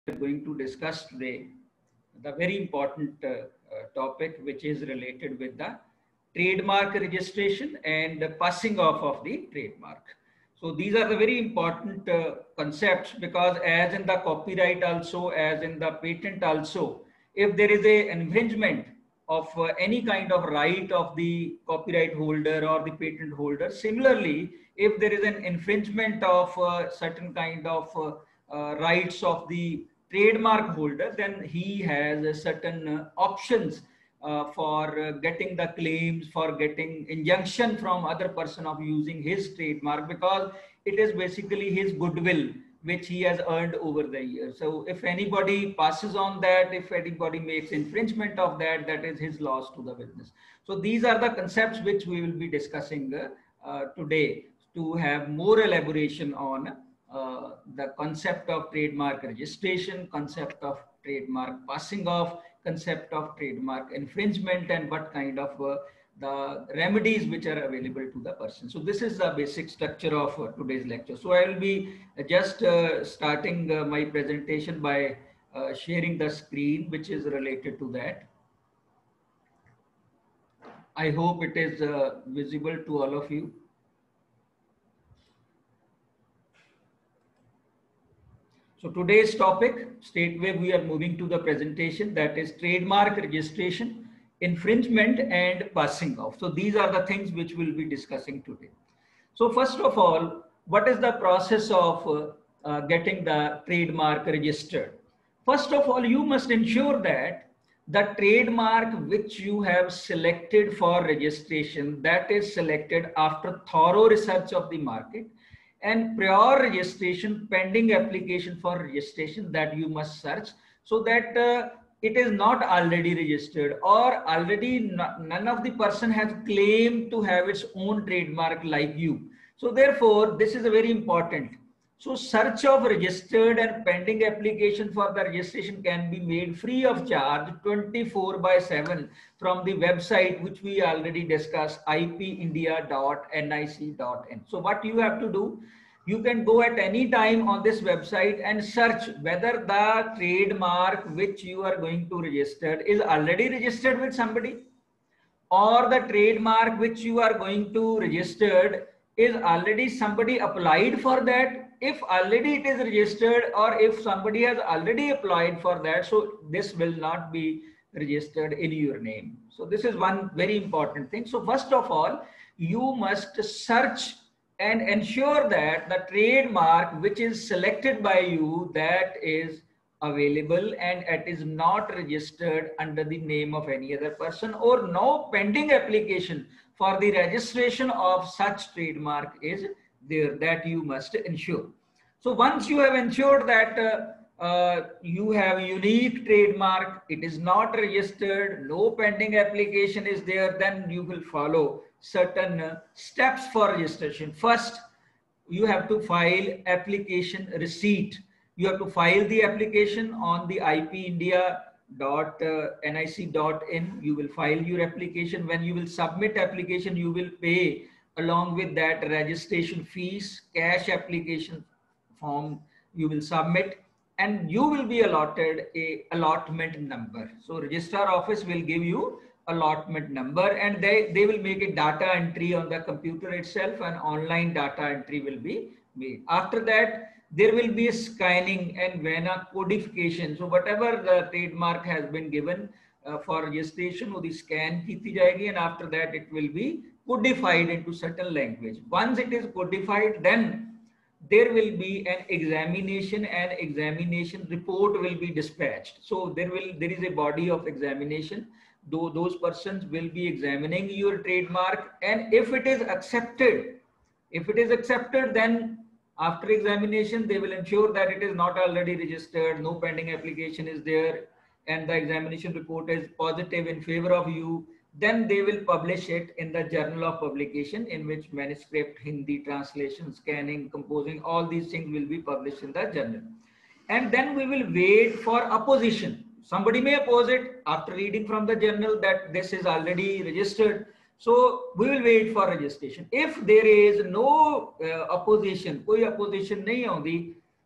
are going to discuss today the very important topic which is related with the trademark registration and the passing off of the trademark. So these are the very important concepts, because as in the copyright also, as in the patent also, if there is a infringement of any kind of right of the copyright holder or the patent holder, similarly, if there is an infringement of certain kind of rights of the trademark holder, then he has certain options for getting the claims, for getting injunction from other person of using his trademark, because it is basically his goodwill which he has earned over the years. So if anybody passes on that, if anybody makes infringement of that, that is his loss to the business. So these are the concepts which we will be discussing today, to have more elaboration on the concept of trademark registration, concept of trademark passing off, concept of trademark infringement, and what kind of the remedies which are available to the person. So this is the basic structure of today's lecture. So I will be just starting my presentation by sharing the screen which is related to that. I hope it is visible to all of you. So today's topic, straightway we are moving to the presentation, that is trademark registration, infringement and passing off. So these are the things which we'll be discussing today. So first of all, what is the process of getting the trademark registered? First of all, you must ensure that the trademark which you have selected for registration, that is selected after thorough research of the market and prior registration, pending application for registration, that you must search, so that it is not already registered, or already none of the person has claimed to have its own trademark like you. So therefore, this is a very important. So search of registered and pending application for the registration can be made free of charge 24/7 from the website which we already discussed, ipindia.nic.in. So what you have to do, you can go at any time on this website and search whether the trademark which you are going to register is already registered with somebody, or the trademark which you are going to register is already somebody applied for that. If already it is registered, or if somebody has already applied for that, so this will not be registered in your name. So this is one very important thing. So first of all, you must search and ensure that the trademark which is selected by you, that is available and it is not registered under the name of any other person, or no pending application for the registration of such trademark is there, that you must ensure. So once you have ensured that you have unique trademark, it is not registered, no pending application is there, then you will follow certain steps for registration. First, you have to file application receipt. You have to file the application on the ipindia.nic.in. You will file your application. When you will submit application, you will pay along with that registration fees, cash application form you will submit, and you will be allotted a allotment number. So registrar office will give you allotment number, and they will make a data entry on the computer itself, and online data entry will be made. After that, there will be a scanning and then a codification. So whatever the trademark has been given for registration, वो scan की जाएगी, and after that it will be codified into certain language. Once it is codified, then there will be an examination, and examination report will be dispatched. So there is a body of examination. Those persons will be examining your trademark, and if it is accepted, then after examination, they will ensure that it is not already registered, no pending application is there, and the examination report is positive in favor of you. Then they will publish it in the journal of publication, in which manuscript, Hindi translation, scanning, composing, all these things will be published in the journal. And then we will wait for opposition. Somebody may oppose it after reading from the journal that this is already registered. So we will wait for registration. If there is no opposition, koi opposition nahi audi,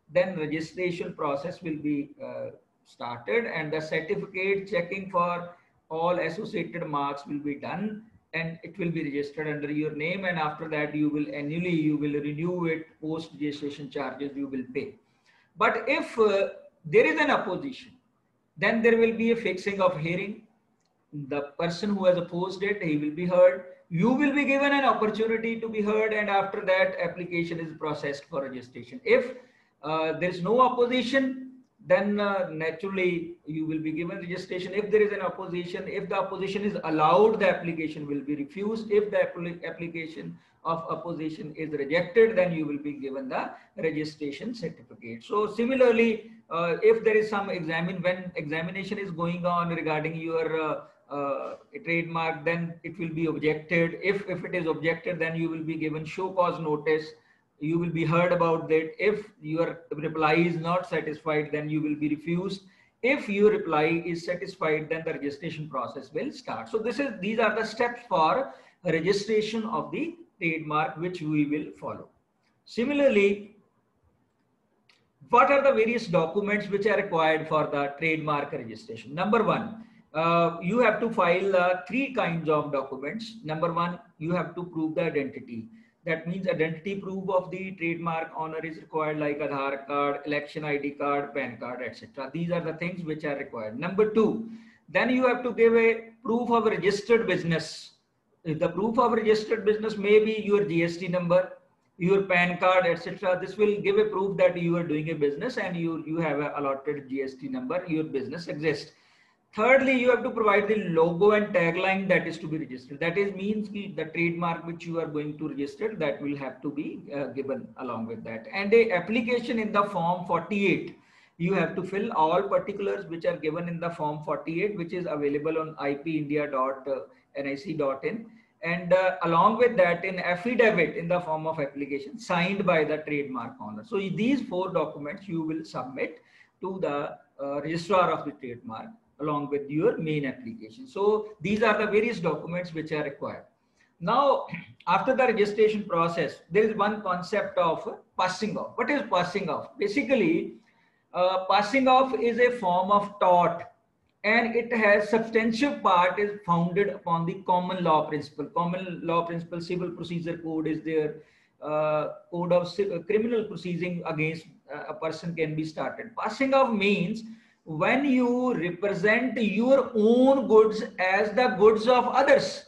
then registration process will be started, and the certificate checking for all associated marks will be done, and it will be registered under your name. And after that, you will annually, you will renew it. Post registration charges you will pay. But if there is an opposition, then there will be a fixing of hearing. The person who has opposed it, he will be heard. You will be given an opportunity to be heard, and after that, application is processed for registration. If there is no opposition, then naturally you will be given registration. If there is an opposition, if the opposition is allowed, the application will be refused. If the application of opposition is rejected, then you will be given the registration certificate. So similarly, if there is some when examination is going on regarding your trademark, then it will be objected. If it is objected, then you will be given show cause notice. You will be heard about that. If your reply is not satisfied, then you will be refused. If your reply is satisfied, then the registration process will start. So these are the steps for registration of the trademark, which we will follow. Similarly, what are the various documents which are required for the trademark registration? Number one, you have to file 3 kinds of documents. Number one, you have to prove the identity. That means identity proof of the trademark owner is required, like Aadhaar card, election ID card, PAN card, etc. These are the things which are required. Number two, then you have to give a proof of registered business. The proof of registered business may be your GST number, your PAN card, etc. This will give a proof that you are doing a business and you have an allotted GST number, your business exists. Thirdly, you have to provide the logo and tagline that is to be registered. That is means the trademark which you are going to register, that will have to be given along with that. And a application in the form 48. You have to fill all particulars which are given in the form 48, which is available on ipindia.nic.in. And along with that, an affidavit in the form of application signed by the trademark owner. So these 4 documents you will submit to the registrar of the trademark along with your main application. So these are the various documents which are required. Now, after the registration process, there is one concept of passing off. What is passing off? Basically, passing off is a form of tort, and it has substantial part is founded upon the common law principle. Common law principle, civil procedure code is there. Code of criminal proceeding against a person can be started. Passing off means when you represent your own goods as the goods of others,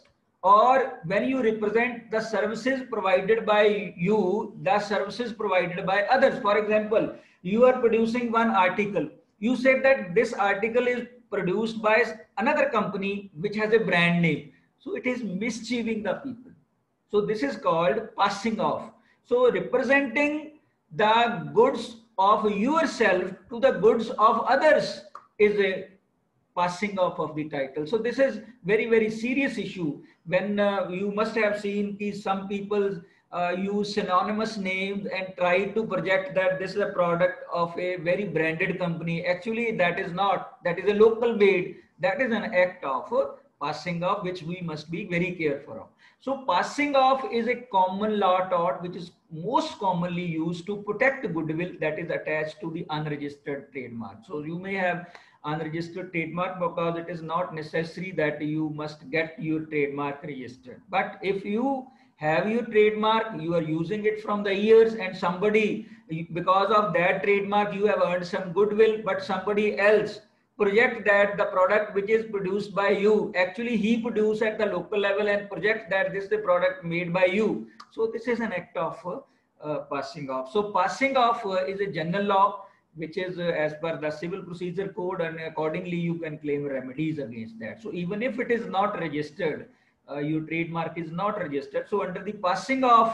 or when you represent the services provided by you, the services provided by others. For example, you are producing one article. You said that this article is produced by another company which has a brand name. So it is mischieving the people. So this is called passing off. So representing the goods of yourself to the goods of others is a passing off of the title. So this is very, very serious issue. When you must have seen some people use synonymous names and try to project that this is a product of a very branded company. Actually, that is not. That is a local made. That is an act of passing off, which we must be very careful of. So passing off is a common law tort which is most commonly used to protect goodwill that is attached to the unregistered trademark. So you may have unregistered trademark because it is not necessary that you must get your trademark registered. But if you have your trademark, you are using it from the years, and somebody, because of that trademark, you have earned some goodwill, but somebody else project that the product which is produced by you, actually he produced at the local level and project that this is the product made by you. So this is an act of passing off. So passing off is a general law which is as per the civil procedure code, and accordingly you can claim remedies against that. So even if it is not registered, your trademark is not registered, so under the passing off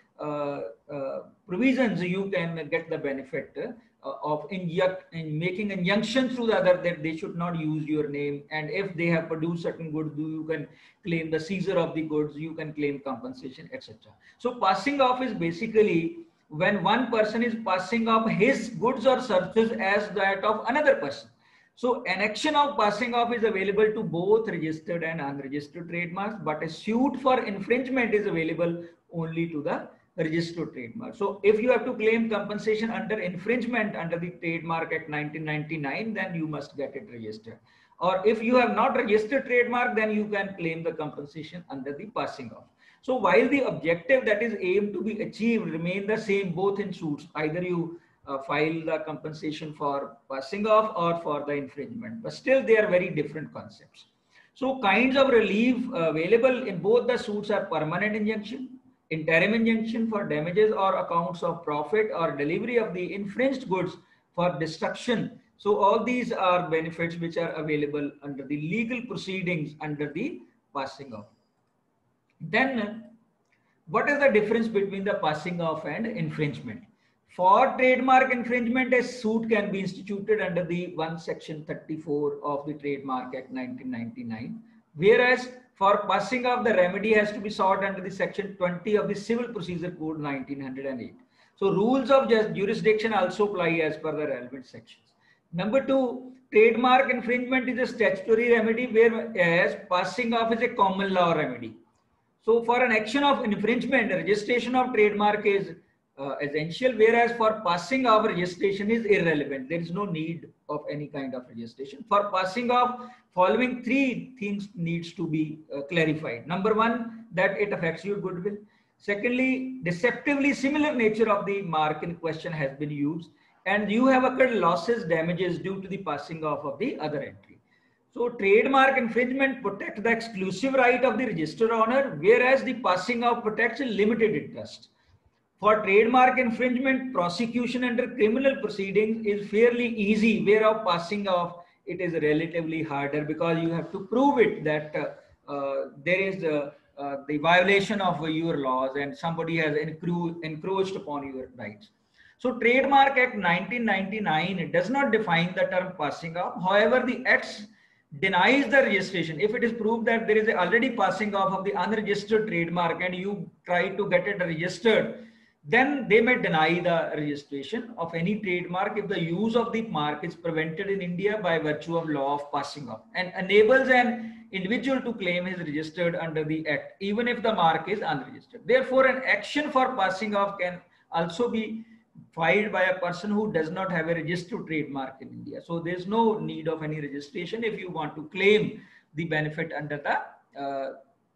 provisions, you can get the benefit of making injunction through the other that they should not use your name. And if they have produced certain goods, you can claim the seizure of the goods, you can claim compensation, etc. So passing off is basically when one person is passing off his goods or services as that of another person. So an action of passing off is available to both registered and unregistered trademarks, but a suit for infringement is available only to the registered trademark. So if you have to claim compensation under infringement under the Trademark Act 1999, then you must get it registered. Or if you have not registered trademark, then you can claim the compensation under the passing off. So while the objective that is aimed to be achieved remain the same both in suits, either you file the compensation for passing off or for the infringement, but still they are very different concepts. So kinds of relief available in both the suits are permanent injunction, interim injunction for damages or accounts of profit, or delivery of the infringed goods for destruction. So all these are benefits which are available under the legal proceedings under the passing off. Then what is the difference between the passing off and infringement? For trademark infringement, a suit can be instituted under the Section 34 of the Trademark Act 1999, whereas for passing off, the remedy has to be sought under the Section 20 of the Civil Procedure Code 1908. So rules of jurisdiction also apply as per the relevant sections. Number two, trademark infringement is a statutory remedy, whereas passing off is a common law remedy. So for an action of infringement, registration of trademark is essential, whereas for passing off, registration is irrelevant. There is no need of any kind of registration. For passing off, following three things needs to be clarified. Number one, that it affects your goodwill. Secondly, deceptively similar nature of the mark in question has been used, and you have occurred losses, damages due to the passing off of the other entry. So trademark infringement protects the exclusive right of the registered owner, whereas the passing off protects a limited interest. For trademark infringement, prosecution under criminal proceedings is fairly easy, whereas passing off, it is relatively harder because you have to prove it that there is the violation of your laws and somebody has encroached upon your rights. So Trademark Act 1999 does not define the term passing off. However, the Act denies the registration. If it is proved that there is already passing off of the unregistered trademark and you try to get it registered, then they may deny the registration of any trademark if the use of the mark is prevented in India by virtue of law of passing off and enables an individual to claim his registered under the Act, even if the mark is unregistered. Therefore, an action for passing off can also be filed by a person who does not have a registered trademark in India. So there's no need of any registration if you want to claim the benefit under the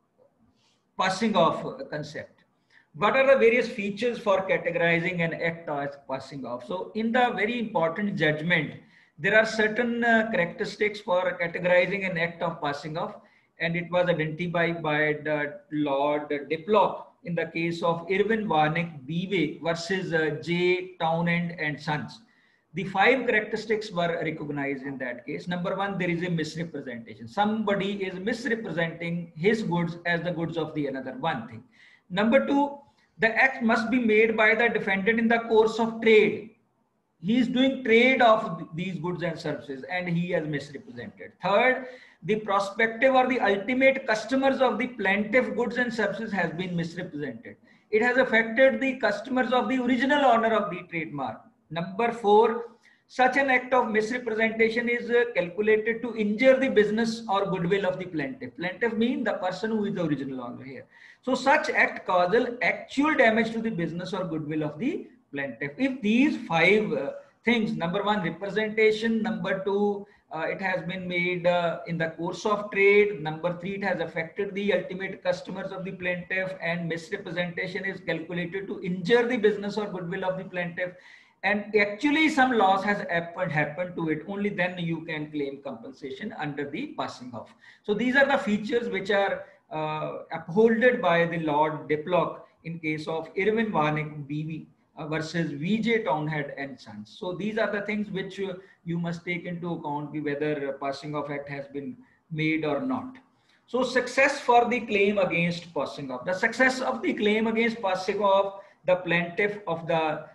passing off concept. What are the various features for categorizing an act as passing off? So in the very important judgment, there are certain characteristics for categorizing an act of passing off, and it was identified by the Lord Diplock in the case of Irwin Warnick B.V. versus J. Townend and Sons. The 5 characteristics were recognized in that case. Number one, there is a misrepresentation. Somebody is misrepresenting his goods as the goods of the another, one thing. Number two, the act must be made by the defendant in the course of trade. He is doing trade of these goods and services and he has misrepresented. Third, the prospective or the ultimate customers of the plaintiff goods and services has been misrepresented. It has affected the customers of the original owner of the trademark. Number 4, such an act of misrepresentation is calculated to injure the business or goodwill of the plaintiff. Plaintiff means the person who is the original owner here. So such act causes actual damage to the business or goodwill of the plaintiff. If these 5 things, number 1, representation, number 2, it has been made in the course of trade, number 3, it has affected the ultimate customers of the plaintiff, and misrepresentation is calculated to injure the business or goodwill of the plaintiff, and actually some loss has happened to it, only then you can claim compensation under the passing off. So these are the features which are upholded by the Lord Diplock in case of Irwin Warnick B.V. Versus V.J. Townhead and Sons. So these are the things which you must take into account whether passing off act has been made or not. So success for the claim against passing off. The success of the claim against passing off, the plaintiff of the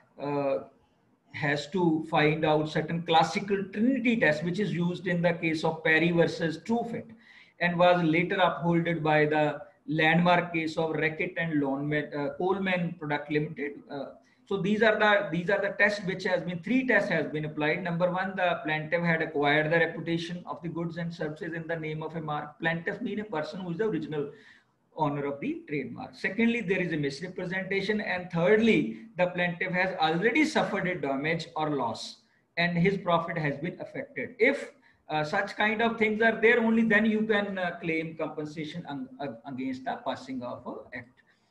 has to find out certain classical Trinity test, which is used in the case of Perry versus Truefitt, and was later upholded by the landmark case of Reckitt and Coleman Product Limited. So these are the tests which has been, 3 tests has been applied. Number 1, the plaintiff had acquired the reputation of the goods and services in the name of a mark. Plaintiff means a person who is the original owner of the trademark. Secondly, there is a misrepresentation, and thirdly, the plaintiff has already suffered a damage or loss and his profit has been affected. If such kind of things are there, only then you can claim compensation against the passing of act.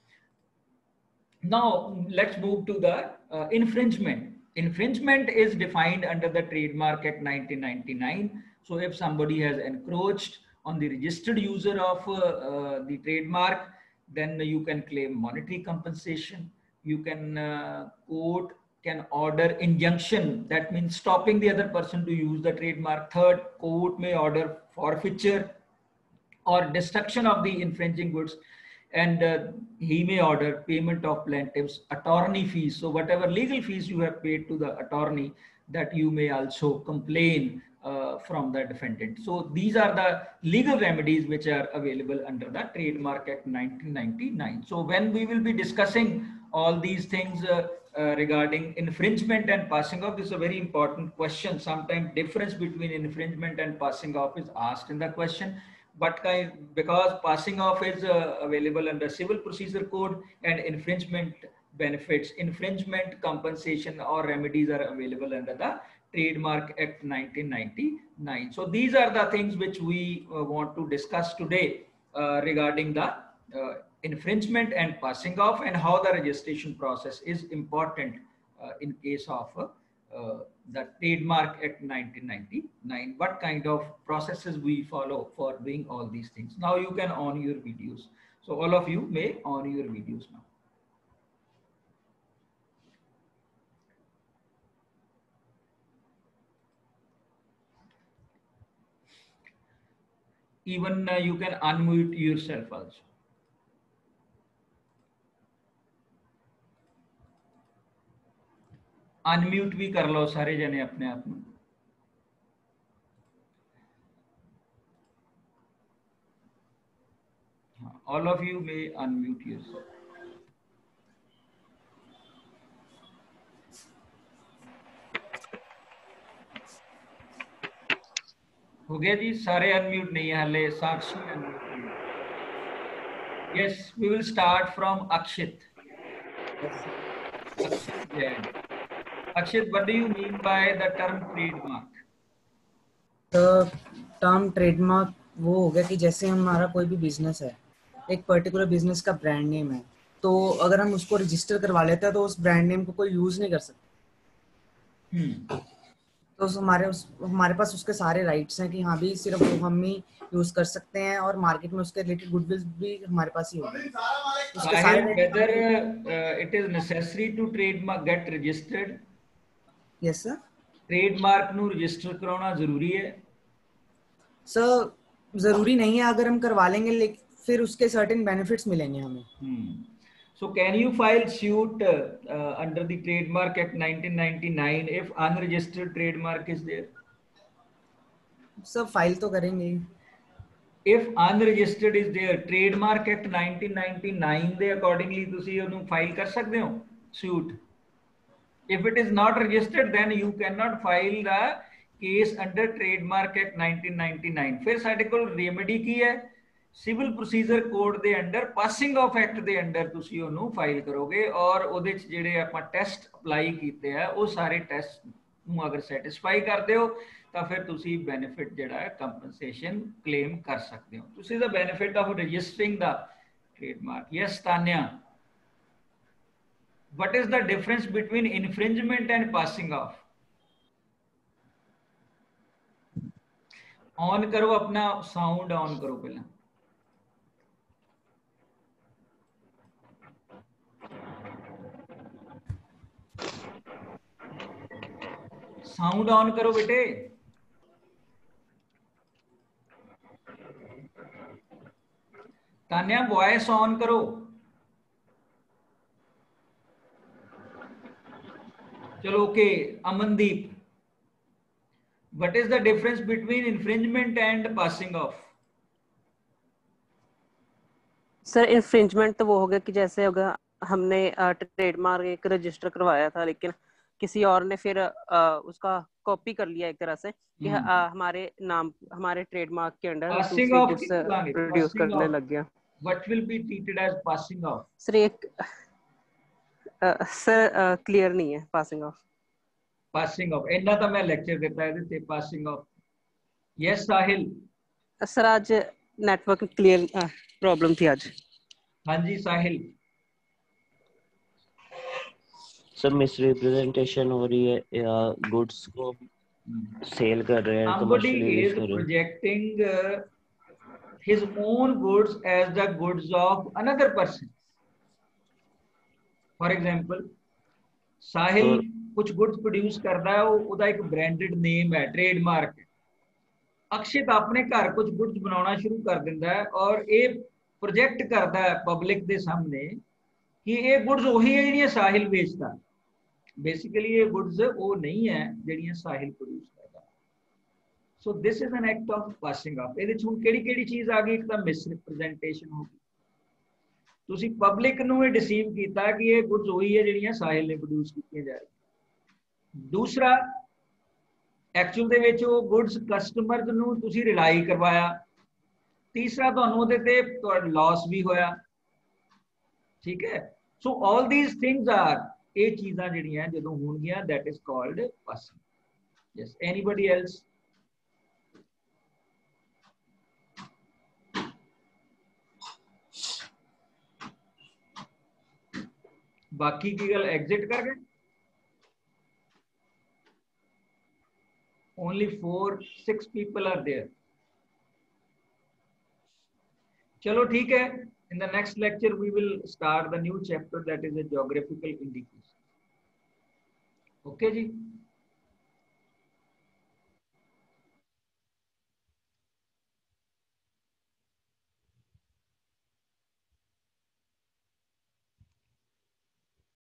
Now let's move to the infringement. Infringement is defined under the Trademark Act 1999. So if somebody has encroached on the registered user of the trademark, then you can claim monetary compensation. You can court can order injunction, that means stopping the other person to use the trademark. Third, court may order forfeiture or destruction of the infringing goods, and he may order payment of plaintiff's attorney fees. So whatever legal fees you have paid to the attorney, that you may also complain from the defendant. So these are the legal remedies which are available under the Trademark Act 1999. So when we will be discussing all these things regarding infringement and passing off, this is a very important question. Sometimes difference between infringement and passing off is asked in the question. But because passing off is available under Civil Procedure Code, and infringement benefits, infringement compensation or remedies are available under the Trademark Act 1999. So these are the things which we want to discuss today regarding the infringement and passing off, and how the registration process is important in case of the Trademark Act 1999, what kind of processes we follow for doing all these things. Now you can on your videos. So all of you may on your videos now. Even you can unmute yourself also. Unmute भी कर लो सारे जने अपने आप में. All of you may unmute yourself. हो गया जी, सारे अनम्यूट नहीं है हले. Sakshi unmute. Yes, we will start from Akshit. Akshit Jain. Akshit, what do you mean by the term trademark? The term trademark वो हो गया कि जैसे हमारा कोई भी बिजनेस है, एक पर्टिकुलर बिजनेस का ब्रांड नेम है, तो अगर हम उसको रजिस्टर करवा लेते हैं तो उस ब्रांड नेम को कोई यूज नहीं कर सकता. तो हमारे पास उसके सारे राइट्स हैं कि हाँ भी सिर्फ वो हम ही यूज कर सकते हैं, और मार्केट में उसके रिलेटेड गुडविल भी हमारे पास ही होगी. Whether it is necessary to trademark get registered? Yes sir. Trademark नु रजिस्टर कराना जरूरी है? सर जरूरी नहीं है, अगर हम करवा लेंगे लेकिन फिर उसके सर्टेन बेनिफिट्स मिलेंगे हमें. So can you file suit under the Trademark Act 1999 if unregistered trademark is there? Sir file तो करेंगे. If unregistered is there, Trademark Act 1999 ਦੇ accordingly ਤੁਸੀਂ ਉਹਨੂੰ ਫਾਈਲ ਕਰ ਸਕਦੇ ਹੋ suit. If it is not registered, then you cannot file the case under Trademark Act 1999. फिर ਸਾਡੇ ਕੋਲ remedy ਕੀ ਹੈ? सिविल प्रोसीजर कोड ਦੇ ਅੰਡਰ ਪਾਸਿੰਗ ਆਫ ਐਕਟ ਦੇ ਅੰਡਰ ਤੁਸੀਂ ਉਹਨੂੰ ਫਾਈਲ ਕਰੋਗੇ, ਔਰ ਉਹਦੇ ਚ ਜਿਹੜੇ ਆਪਾਂ ਟੈਸਟ ਅਪਲਾਈ ਕੀਤੇ ਆ ਉਹ ਸਾਰੇ ਟੈਸਟ ਨੂੰ ਅਗਰ ਸੈਟੀਸਫਾਈ ਕਰਦੇ ਹੋ ਤਾਂ ਫਿਰ ਤੁਸੀਂ ਬੈਨੀਫਿਟ ਜਿਹੜਾ ਹੈ ਕੰਪਨਸੇਸ਼ਨ ਕਲੇਮ ਕਰ ਸਕਦੇ ਹੋ. ਤੁਸੀਂ the benefit of registering the trademark. Yes Tanya, what is the difference between infringement and passing off? On करो अपना साउंड, ऑन करो पहले. साउंड ऑन करो बेटे. तान्या वॉइस ऑन करो. चलो okay. Amandeep, what is the difference between infringement and passing off? Sir infringement तो वो हो गया कि जैसे होगा हमने ट्रेडमार्क एक रजिस्टर करवाया था, लेकिन किसी और ने फिर उसका कॉपी कर लिया एक तरह से कि हमारे नाम हमारे ट्रेडमार्क के अंडर प्रोड्यूस करने लग गया. what will be treated as passing off? Sir एक सर क्लियर नहीं है पासिंग ऑफ. Passing off इन्ना तो मैं लेक्चर देता है ते passing off. Yes Sahil. Sir आज नेटवर्क क्लियर प्रॉब्लम थी आज. हाँ जी साहिल. सर मिसरिप्रेजेंटेशन हो रही है या गुड्स को सेल कर रहे हैं, Somebody कमर्शियली is कर रहे हैं. projecting his own goods as the goods of another person. For example, साहिल कुछ गुड्स प्रोड्यूस करता है, ਉਹਦਾ ਇੱਕ ब्रांडेड नेम है, ट्रेडमार्क है. अक्षित अपने घर कुछ गुड्स बनाना शुरू कर दिंदा है और ये प्रोजेक्ट करता है पब्लिक के सामने कि ये गुड्स वही है ਜਿਹੜੀਆਂ साहिल बेचता. बेसिकली ये गुड्स वो नहीं है ਜਿਹੜੀਆਂ साहिल प्रोड्यूस करता. So this is an act of passing off. ਇਹਦੇ ਚ ਹੁਣ ਕਿਹੜੀ ਚੀਜ਼ ਆ ਗਈ? ਇੱਕ ਤਾਂ ਮਿਸਰਿਪਰੈਜ਼ੈਂਟੇਸ਼ਨ ਹੋ ਗਈ. ਤੁਸੀਂ ਪਬਲਿਕ ਨੂੰ ਇਹ ਡਿਸੀਵ ਕੀਤਾ ਕਿ ਇਹ ਗੁੱਡਸ ਉਹੀ ਹੈ ਜਿਹੜੀਆਂ ਸਾਹਿਲ ਨੇ ਪ੍ਰੋਡਿਊਸ ਕੀਤੀਆਂ ਜਾ ਰਹੀਆਂ. ਦੂਸਰਾ, ਐਕਚੁਅਲ ਦੇ ਵਿੱਚ ਉਹ ਗੁੱਡਸ ਕਸਟਮਰਸ ਨੂੰ ਤੁਸੀਂ ਰਿਲਾਈ ਕਰਵਾਇਆ. ਤੀਸਰਾ, ਤੁਹਾਨੂੰ ਉਹਦੇ ਤੇ ਲਾਸ ਵੀ ਹੋਇਆ. ਠੀਕ ਹੈ. So all these things are, ਇਹ ਚੀਜ਼ਾਂ ਜਿਹੜੀਆਂ ਜਦੋਂ ਹੋਣਗੀਆਂ that is called passing. Yes, anybody else? बाकी की गल एग्जिट कर गए. Only 4-6 people are there. चलो ठीक है. In the next lecture we will start the new chapter, that is a geographical indication. Okay ji.